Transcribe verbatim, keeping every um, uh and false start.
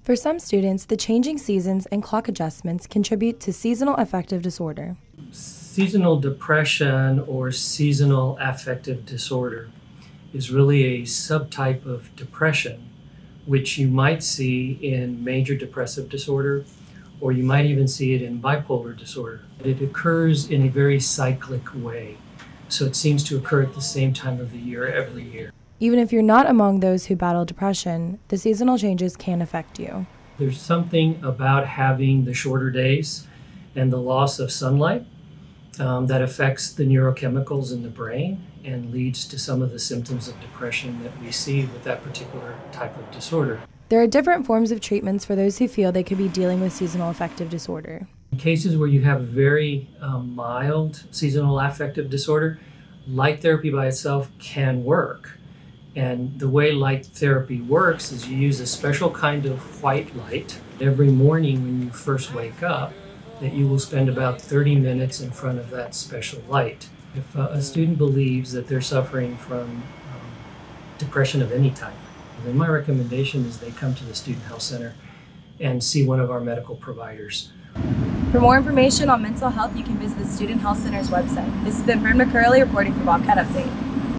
For some students, the changing seasons and clock adjustments contribute to seasonal affective disorder. Seasonal depression or seasonal affective disorder is really a subtype of depression, which you might see in major depressive disorder, or you might even see it in bipolar disorder. It occurs in a very cyclic way, so it seems to occur at the same time of the year every year. Even if you're not among those who battle depression, the seasonal changes can affect you. There's something about having the shorter days and the loss of sunlight um, that affects the neurochemicals in the brain and leads to some of the symptoms of depression that we see with that particular type of disorder. There are different forms of treatments for those who feel they could be dealing with seasonal affective disorder. In cases where you have very um, mild seasonal affective disorder, light therapy by itself can work. And the way light therapy works is you use a special kind of white light every morning when you first wake up, that you will spend about thirty minutes in front of that special light. If uh, a student believes that they're suffering from um, depression of any type, then my recommendation is they come to the Student Health Center and see one of our medical providers. For more information on mental health, you can visit the Student Health Center's website. This has been Brynn McCurley reporting for Bobcat Update.